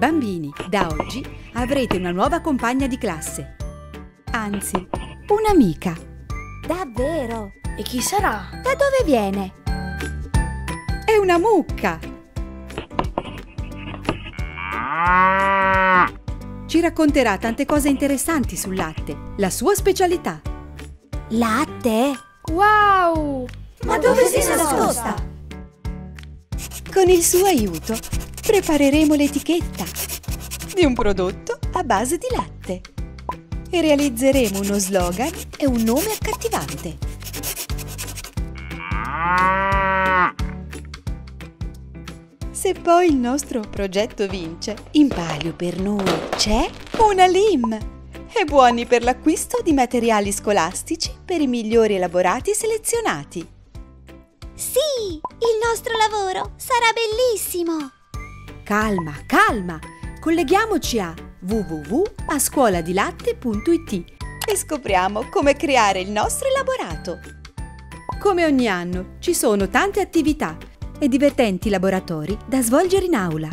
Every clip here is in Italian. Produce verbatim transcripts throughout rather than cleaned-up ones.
Bambini, da oggi avrete una nuova compagna di classe. Anzi, un'amica. Davvero? E chi sarà? Da dove viene? È una mucca. Ci racconterà tante cose interessanti sul latte, la sua specialità. Latte? Wow! Ma dove si nascosta? Con il suo aiuto prepareremo l'etichetta di un prodotto a base di latte e realizzeremo uno slogan e un nome accattivante. Se poi il nostro progetto vince, in palio per noi c'è una L I M e buoni per l'acquisto di materiali scolastici per i migliori elaborati selezionati. Sì, il nostro lavoro sarà bellissimo! Calma, calma! Colleghiamoci a w w w punto a scuola di latte punto i t e scopriamo come creare il nostro elaborato. Come ogni anno, ci sono tante attività e divertenti laboratori da svolgere in aula.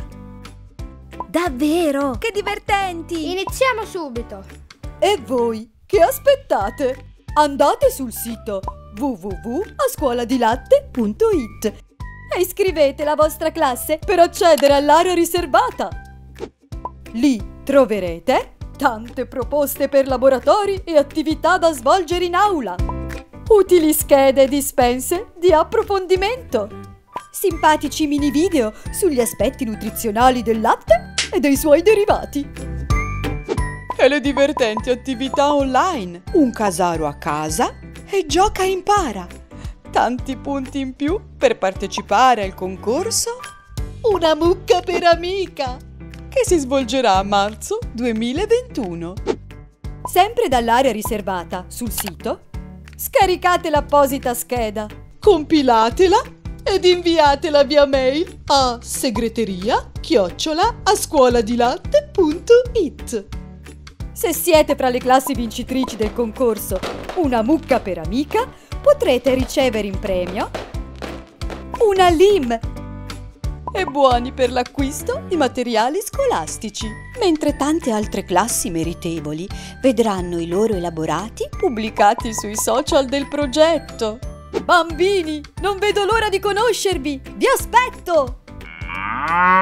Davvero? Che divertenti! Iniziamo subito! E voi, che aspettate? Andate sul sito w w w punto a scuola di latte punto i t e iscrivete la vostra classe per accedere all'area riservata. Lì troverete tante proposte per laboratori e attività da svolgere in aula, utili schede e dispense di approfondimento, simpatici mini video sugli aspetti nutrizionali del latte e dei suoi derivati, e le divertenti attività online, un casaro a casa e gioca e impara. Tanti punti in più per partecipare al concorso Una mucca per amica, che si svolgerà a marzo duemilaventuno. Sempre dall'area riservata sul sito, scaricate l'apposita scheda, compilatela ed inviatela via mail a segreteria chiocciola a scuola di latte punto i t. Se siete fra le classi vincitrici del concorso Una mucca per amica, potrete ricevere in premio una L I M e buoni per l'acquisto di materiali scolastici, mentre tante altre classi meritevoli vedranno i loro elaborati pubblicati sui social del progetto. Bambini, non vedo l'ora di conoscervi! Vi aspetto!